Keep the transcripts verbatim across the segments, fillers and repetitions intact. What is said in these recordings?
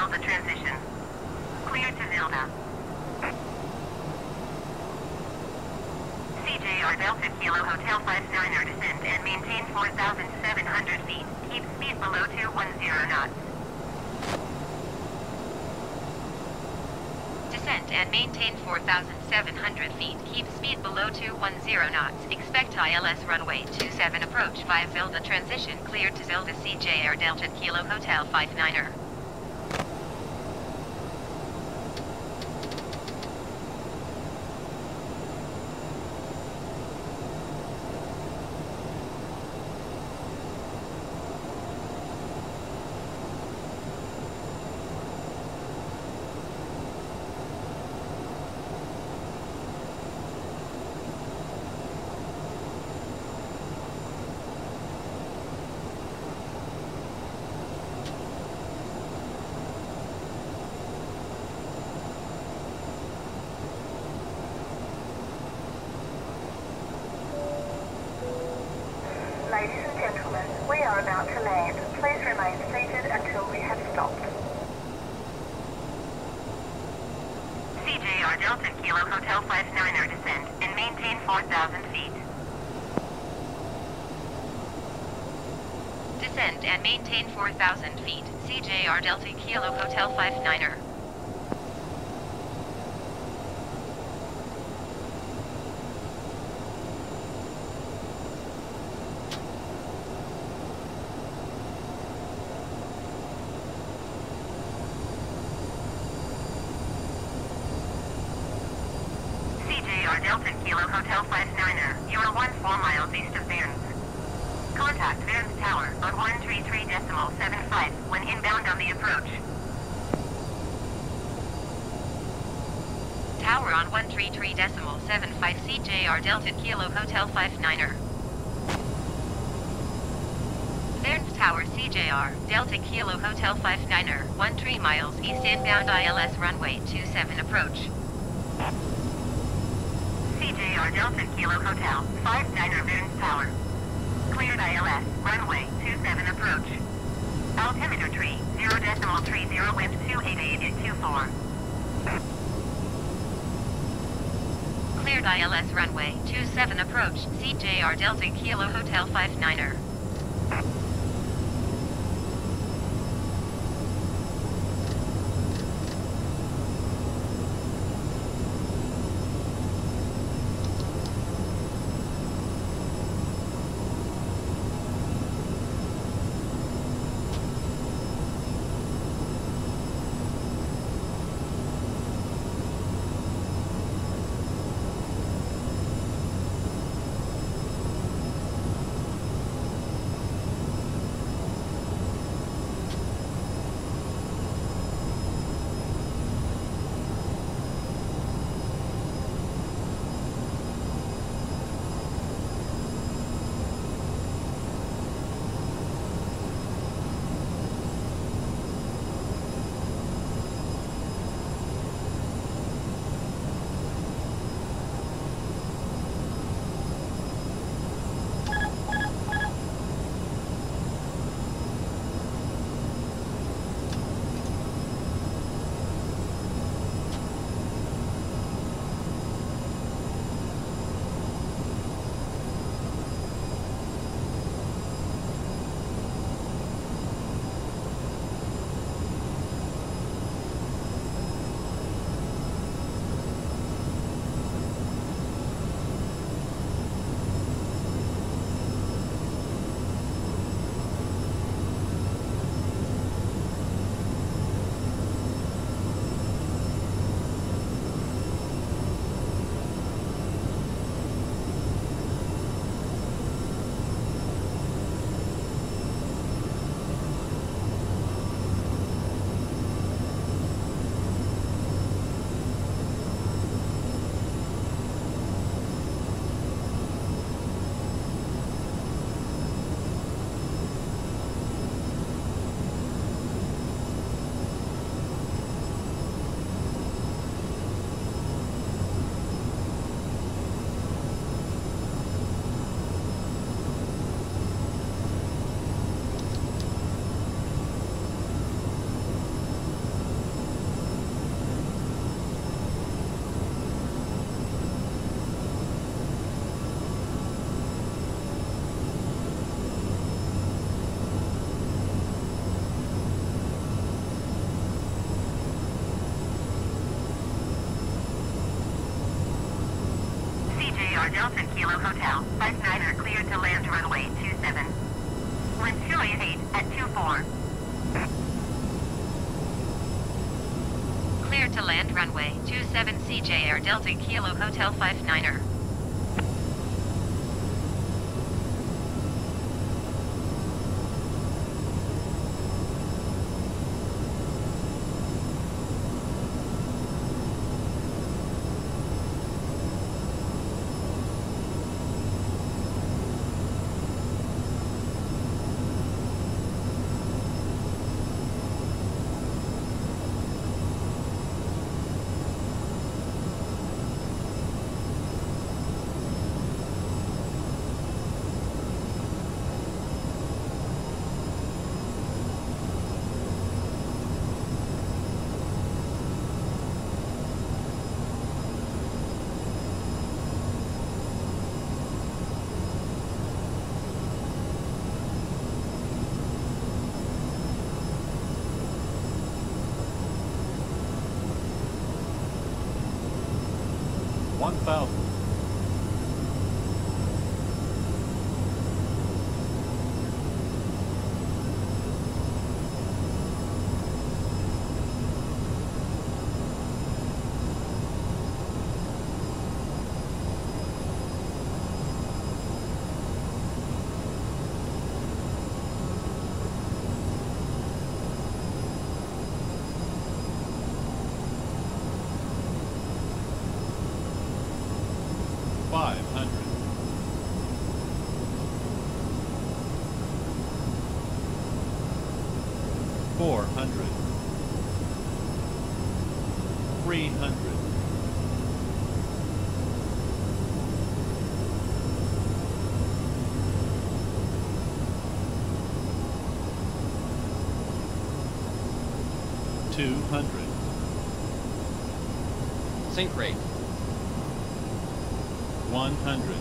Zilda transition. Cleared to Zilda. C J R Delta Kilo Hotel five niner descend and maintain four thousand seven hundred feet. Keep speed below two ten knots. Descent and maintain four thousand seven hundred feet. Keep speed below two ten knots. Expect I L S runway two seven approach via Zilda transition. Cleared to Zilda C J R Delta Kilo Hotel five niner. Ladies and gentlemen, we are about to land. Please remain seated until we have stopped. C J R Delta Kilo Hotel five niner descend and maintain four thousand feet. Descend and maintain four thousand feet. C J R Delta Kilo Hotel five niner. Delta Kilo Hotel five niner, you are one four miles east of Vairns. Contact Vairns Tower on one three three decimal seven five when inbound on the approach. Tower on one three three decimal seven five C J R Delta Kilo Hotel five niner. Vairns Tower C J R Delta Kilo Hotel five niner, one three miles east inbound I L S runway two seven approach. C J R Delta Kilo Hotel five niner Vairns Tower. Cleared I L S, runway two seven approach. Altimeter tree, zero decimal three zero wind two eight eight two four. Cleared I L S runway two seven approach, C J R Delta Kilo Hotel five niner. Kilo Hotel, five niner cleared to land runway two seven. Wind two eight eight at two four. Cleared to land runway two seven C J Air Delta Kilo Hotel five niner. one thousand. Five hundred. Four hundred. Three hundred. Two hundred. Sync rate. One hundred.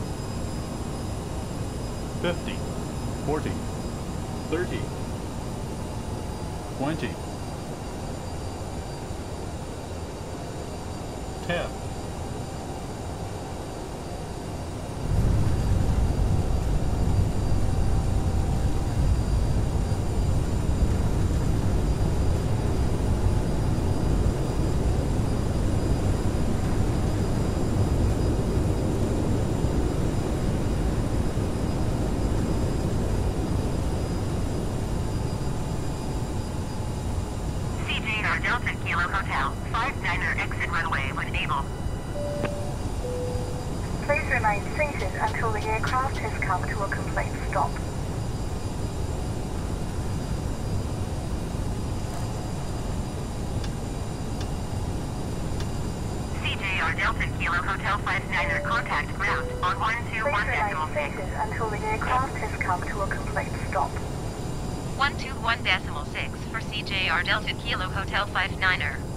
Fifty. Forty. Thirty. Twenty. Ten. Delta Kilo Hotel, five niner exit runway when able. Please remain seated until the aircraft has come to a complete stop. C J R Delta Kilo Hotel five niner contact ground on one two one decimal six. Please remain seated until the aircraft has come to a complete stop. one two one decimal six for C J R Delta Kilo Hotel five niner.